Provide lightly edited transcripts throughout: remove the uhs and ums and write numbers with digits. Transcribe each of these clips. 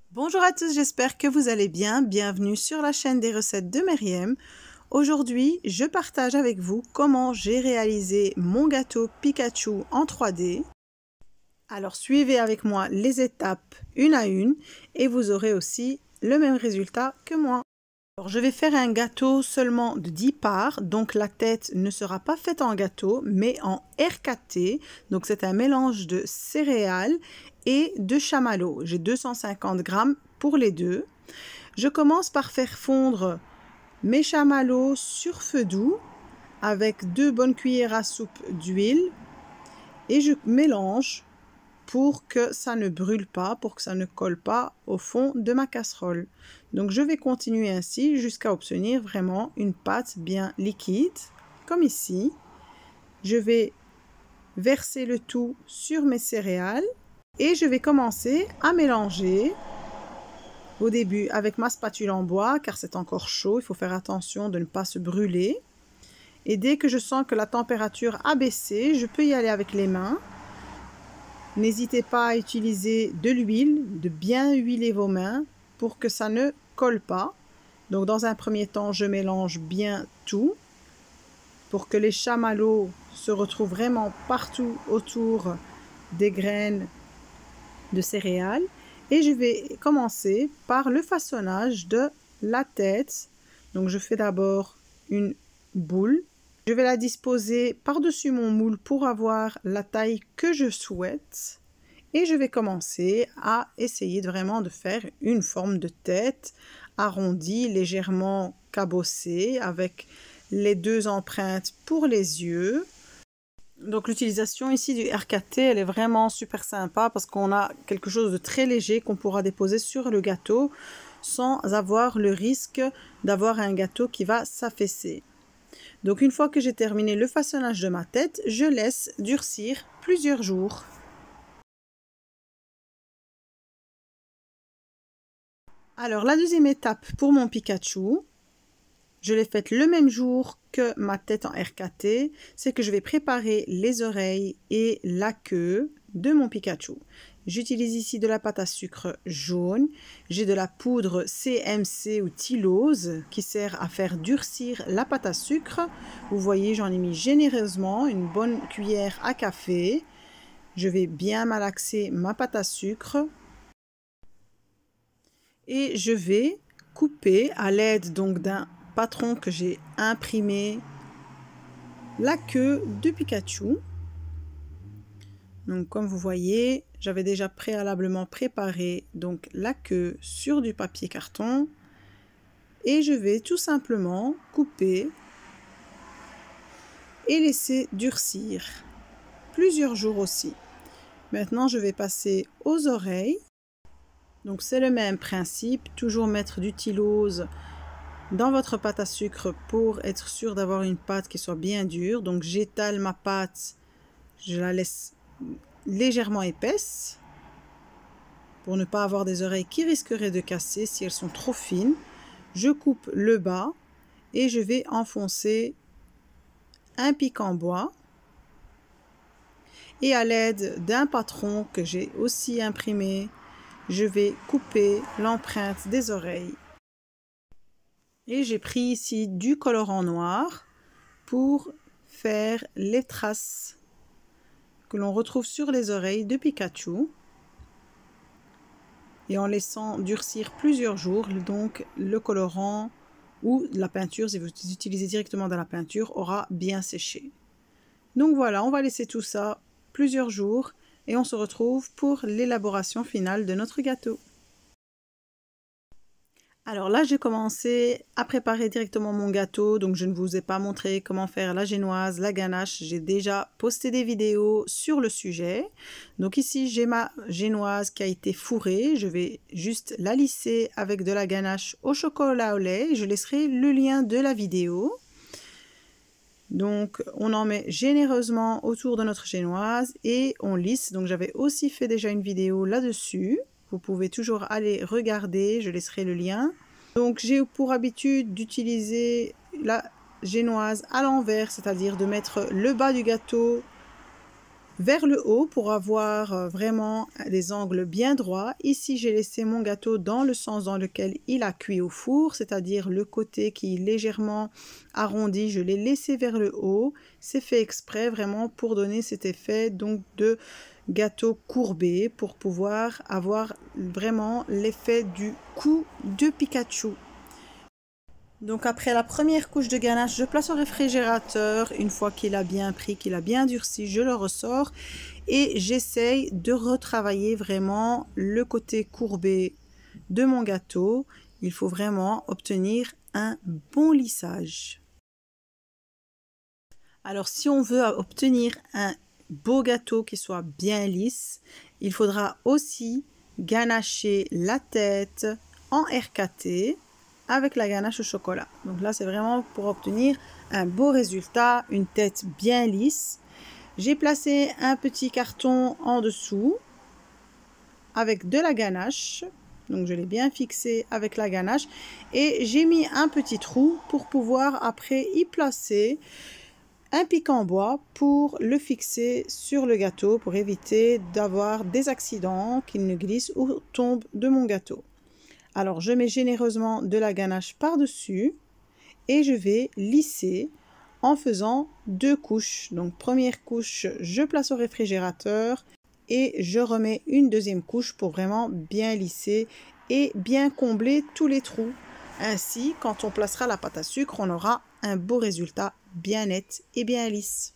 Bonjour à tous, j'espère que vous allez bien. Bienvenue sur la chaîne des recettes de Myriam. Aujourd'hui, je partage avec vous comment j'ai réalisé mon gâteau Pikachu en 3D. Alors suivez avec moi les étapes une à une et vous aurez aussi le même résultat que moi. Alors, je vais faire un gâteau seulement de 10 parts, donc la tête ne sera pas faite en gâteau, mais en RKT. Donc c'est un mélange de céréales et de chamallow. J'ai 250 grammes pour les deux. Je commence par faire fondre mes chamallows sur feu doux avec 2 bonnes cuillères à soupe d'huile et je mélange pour que ça ne brûle pas, pour que ça ne colle pas au fond de ma casserole. Donc je vais continuer ainsi jusqu'à obtenir vraiment une pâte bien liquide, comme ici. Je vais verser le tout sur mes céréales et je vais commencer à mélanger au début avec ma spatule en bois car c'est encore chaud, il faut faire attention de ne pas se brûler. Et dès que je sens que la température a baissé, je peux y aller avec les mains. N'hésitez pas à utiliser de l'huile, de bien huiler vos mains pour que ça ne colle pas. Donc dans un premier temps, je mélange bien tout pour que les chamallows se retrouvent vraiment partout autour des graines de céréales. Et je vais commencer par le façonnage de la tête. Donc je fais d'abord une boule. Je vais la disposer par-dessus mon moule pour avoir la taille que je souhaite. Et je vais commencer à essayer vraiment de faire une forme de tête arrondie, légèrement cabossée, avec les 2 empreintes pour les yeux. Donc l'utilisation ici du RKT, elle est vraiment super sympa parce qu'on a quelque chose de très léger qu'on pourra déposer sur le gâteau sans avoir le risque d'avoir un gâteau qui va s'affaisser. Donc une fois que j'ai terminé le façonnage de ma tête, je laisse durcir plusieurs jours. Alors la deuxième étape pour mon Pikachu, je l'ai faite le même jour que ma tête en RKT, c'est que je vais préparer les oreilles et la queue de mon Pikachu. J'utilise ici de la pâte à sucre jaune, j'ai de la poudre CMC ou Tylose qui sert à faire durcir la pâte à sucre. Vous voyez, j'en ai mis généreusement une bonne cuillère à café. Je vais bien malaxer ma pâte à sucre et je vais couper à l'aide donc d'un patron que j'ai imprimé la queue de Pikachu. Donc comme vous voyez, j'avais déjà préalablement préparé donc la queue sur du papier carton et je vais tout simplement couper et laisser durcir plusieurs jours aussi. Maintenant, je vais passer aux oreilles. Donc c'est le même principe, toujours mettre du Tylose dans votre pâte à sucre pour être sûr d'avoir une pâte qui soit bien dure. Donc j'étale ma pâte, je la laisse légèrement épaisse pour ne pas avoir des oreilles qui risqueraient de casser si elles sont trop fines. Je coupe le bas et je vais enfoncer un pic en bois et à l'aide d'un patron que j'ai aussi imprimé, je vais couper l'empreinte des oreilles. Et j'ai pris ici du colorant noir pour faire les traces que l'on retrouve sur les oreilles de Pikachu. Et en laissant durcir plusieurs jours, donc le colorant ou la peinture, si vous utilisez directement dans la peinture, aura bien séché. Donc voilà, on va laisser tout ça plusieurs jours et on se retrouve pour l'élaboration finale de notre gâteau. Alors là, j'ai commencé à préparer directement mon gâteau, donc je ne vous ai pas montré comment faire la génoise, la ganache. J'ai déjà posté des vidéos sur le sujet. Donc ici, j'ai ma génoise qui a été fourrée. Je vais juste la lisser avec de la ganache au chocolat au lait. Je laisserai le lien de la vidéo. Donc on en met généreusement autour de notre génoise et on lisse. Donc j'avais aussi fait déjà une vidéo là-dessus. Vous pouvez toujours aller regarder, je laisserai le lien. Donc j'ai pour habitude d'utiliser la génoise à l'envers, c'est-à-dire de mettre le bas du gâteau vers le haut pour avoir vraiment des angles bien droits. Ici, j'ai laissé mon gâteau dans le sens dans lequel il a cuit au four, c'est-à-dire le côté qui est légèrement arrondi, je l'ai laissé vers le haut. C'est fait exprès vraiment pour donner cet effet donc de gâteau courbé pour pouvoir avoir vraiment l'effet du cou de Pikachu. Donc après la première couche de ganache, je place au réfrigérateur. Une fois qu'il a bien pris, qu'il a bien durci, je le ressors et j'essaye de retravailler vraiment le côté courbé de mon gâteau. Il faut vraiment obtenir un bon lissage. Alors si on veut obtenir un beau gâteau qui soit bien lisse, il faudra aussi ganacher la tête en RKT avec la ganache au chocolat. Donc là, c'est vraiment pour obtenir un beau résultat, une tête bien lisse. J'ai placé un petit carton en dessous avec de la ganache. Donc je l'ai bien fixé avec la ganache et j'ai mis un petit trou pour pouvoir après y placer un pic en bois pour le fixer sur le gâteau pour éviter d'avoir des accidents, qu'il ne glisse ou tombe de mon gâteau. Alors, je mets généreusement de la ganache par-dessus et je vais lisser en faisant 2 couches. Donc, première couche, je place au réfrigérateur et je remets une deuxième couche pour vraiment bien lisser et bien combler tous les trous. Ainsi, quand on placera la pâte à sucre, on aura un beau résultat bien net et bien lisse.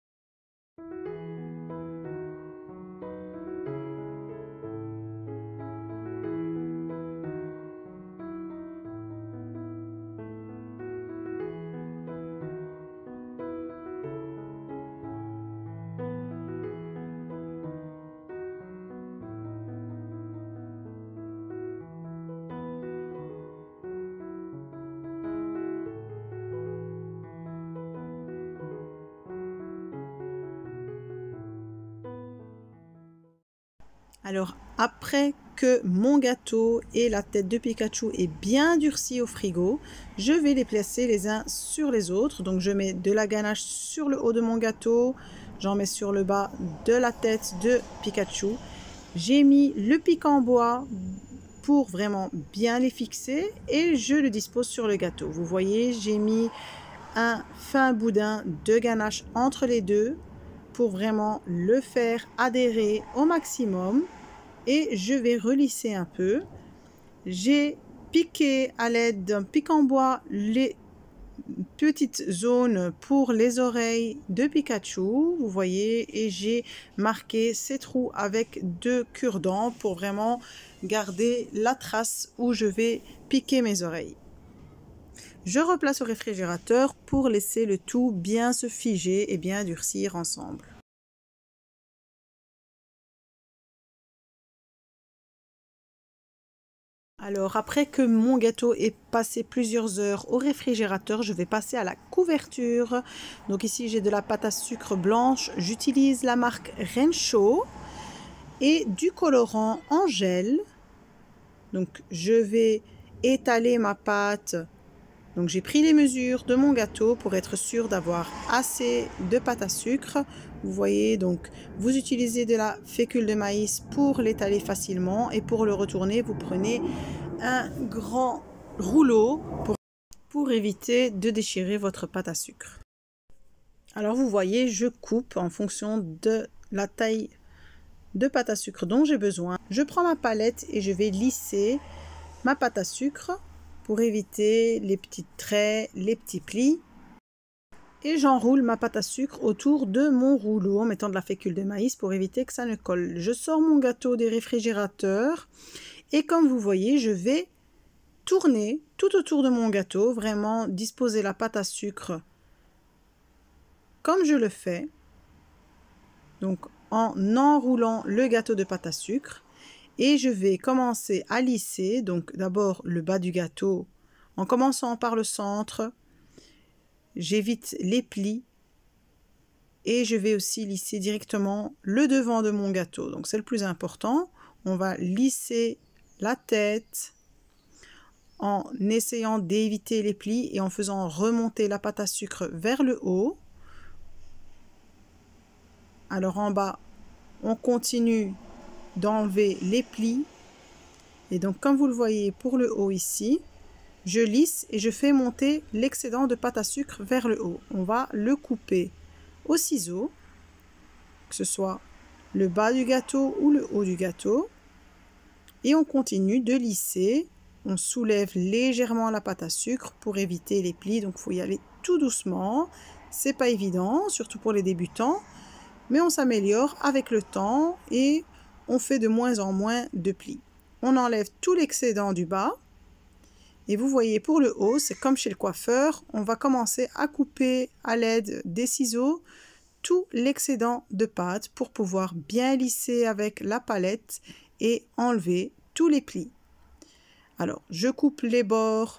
Alors, après que mon gâteau et la tête de Pikachu est bien durci au frigo, je vais les placer les uns sur les autres. Donc, je mets de la ganache sur le haut de mon gâteau, j'en mets sur le bas de la tête de Pikachu. J'ai mis le pic en bois pour vraiment bien les fixer et je le dispose sur le gâteau. Vous voyez, j'ai mis un fin boudin de ganache entre les deux pour vraiment le faire adhérer au maximum. Et je vais relisser un peu. J'ai piqué à l'aide d'un pic en bois les petites zones pour les oreilles de Pikachu, vous voyez, et j'ai marqué ces trous avec 2 cure-dents pour vraiment garder la trace où je vais piquer mes oreilles. Je replace au réfrigérateur pour laisser le tout bien se figer et bien durcir ensemble. Alors après que mon gâteau est passé plusieurs heures au réfrigérateur, je vais passer à la couverture. Donc ici j'ai de la pâte à sucre blanche, j'utilise la marque Renshaw et du colorant en gel. Donc je vais étaler ma pâte. Donc j'ai pris les mesures de mon gâteau pour être sûr d'avoir assez de pâte à sucre. Vous voyez, donc vous utilisez de la fécule de maïs pour l'étaler facilement et pour le retourner, vous prenez un grand rouleau pour éviter de déchirer votre pâte à sucre. Alors vous voyez, je coupe en fonction de la taille de pâte à sucre dont j'ai besoin. Je prends ma palette et je vais lisser ma pâte à sucre pour éviter les petits traits, les petits plis. Et j'enroule ma pâte à sucre autour de mon rouleau en mettant de la fécule de maïs pour éviter que ça ne colle. Je sors mon gâteau des réfrigérateurs et comme vous voyez, je vais tourner tout autour de mon gâteau, vraiment disposer la pâte à sucre comme je le fais. Donc en enroulant le gâteau de pâte à sucre et je vais commencer à lisser. Donc d'abord le bas du gâteau en commençant par le centre. J'évite les plis et je vais aussi lisser directement le devant de mon gâteau. Donc c'est le plus important. On va lisser la tête en essayant d'éviter les plis et en faisant remonter la pâte à sucre vers le haut. Alors en bas, On continue d'enlever les plis. Et donc, comme vous le voyez pour le haut ici, je lisse et je fais monter l'excédent de pâte à sucre vers le haut. On va le couper au ciseau, que ce soit le bas du gâteau ou le haut du gâteau. Et on continue de lisser. On soulève légèrement la pâte à sucre pour éviter les plis. Donc, il faut y aller tout doucement. C'est pas évident, surtout pour les débutants. Mais on s'améliore avec le temps et on fait de moins en moins de plis. On enlève tout l'excédent du bas. Et vous voyez pour le haut, c'est comme chez le coiffeur. On va commencer à couper à l'aide des ciseaux tout l'excédent de pâte pour pouvoir bien lisser avec la palette et enlever tous les plis. Alors, je coupe les bords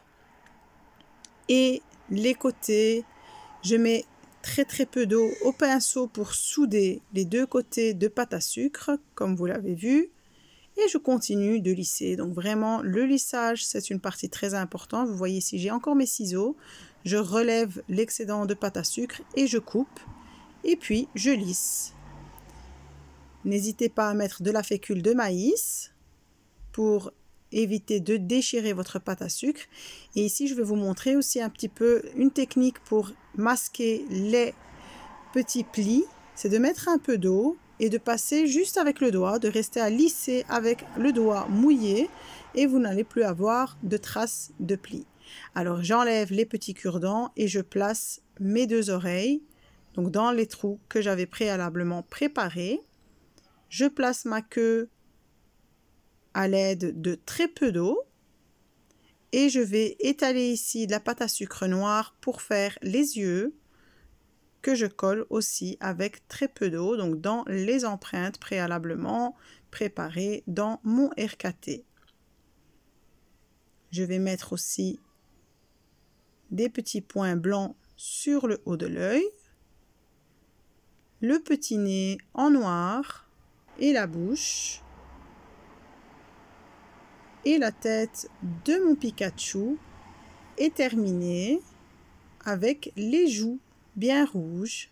et les côtés. Je mets très peu d'eau au pinceau pour souder les deux côtés de pâte à sucre, comme vous l'avez vu. Et je continue de lisser. Donc vraiment, le lissage, c'est une partie très importante. Vous voyez ici, j'ai encore mes ciseaux. Je relève l'excédent de pâte à sucre et je coupe. Et puis, je lisse. N'hésitez pas à mettre de la fécule de maïs pour éviter de déchirer votre pâte à sucre. Et ici, je vais vous montrer aussi un petit peu une technique pour masquer les petits plis. C'est de mettre un peu d'eau et de passer juste avec le doigt, de rester à lisser avec le doigt mouillé et vous n'allez plus avoir de traces de plis. Alors, j'enlève les petits cure-dents et je place mes deux oreilles, donc dans les trous que j'avais préalablement préparés. Je place ma queue à l'aide de très peu d'eau et je vais étaler ici de la pâte à sucre noire pour faire les yeux que je colle aussi avec très peu d'eau, donc dans les empreintes préalablement préparées dans mon RKT. Je vais mettre aussi des petits points blancs sur le haut de l'œil, le petit nez en noir et la bouche. Et la tête de mon Pikachu est terminée avec les joues bien rouges.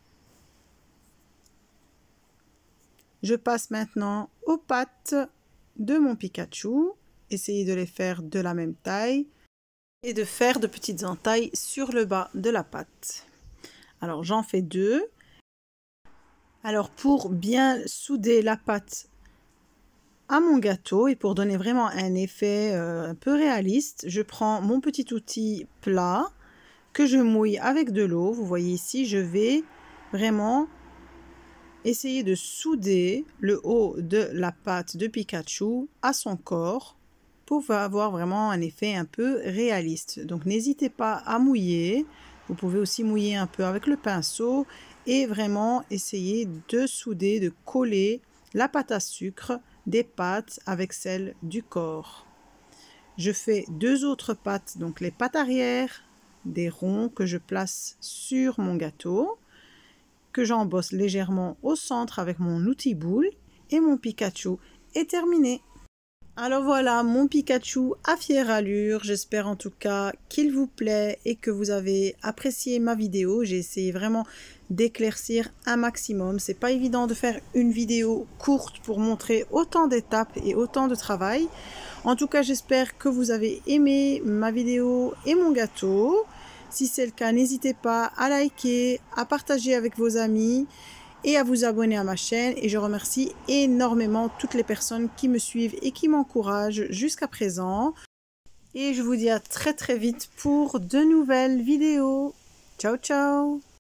Je passe maintenant aux pattes de mon Pikachu. Essayez de les faire de la même taille et de faire de petites entailles sur le bas de la patte. Alors j'en fais deux. Alors pour bien souder la pâte à mon gâteau et pour donner vraiment un effet un peu réaliste, je prends mon petit outil plat que je mouille avec de l'eau. Vous voyez ici, je vais vraiment essayer de souder le haut de la pâte de Pikachu à son corps pour avoir vraiment un effet un peu réaliste. Donc n'hésitez pas à mouiller. Vous pouvez aussi mouiller un peu avec le pinceau et vraiment essayer de souder, de coller la pâte à sucre des pattes avec celle du corps. Je fais deux autres pattes, donc les pattes arrière, des ronds que je place sur mon gâteau, que j'embosse légèrement au centre avec mon outil boule et mon Pikachu est terminé. Alors voilà, mon Pikachu à fière allure. J'espère en tout cas qu'il vous plaît et que vous avez apprécié ma vidéo. J'ai essayé vraiment d'éclaircir un maximum. C'est pas évident de faire une vidéo courte pour montrer autant d'étapes et autant de travail. En tout cas, j'espère que vous avez aimé ma vidéo et mon gâteau. Si c'est le cas, n'hésitez pas à liker, à partager avec vos amis et à vous abonner à ma chaîne. Et je remercie énormément toutes les personnes qui me suivent et qui m'encouragent jusqu'à présent. Et je vous dis à très vite pour de nouvelles vidéos. Ciao ciao!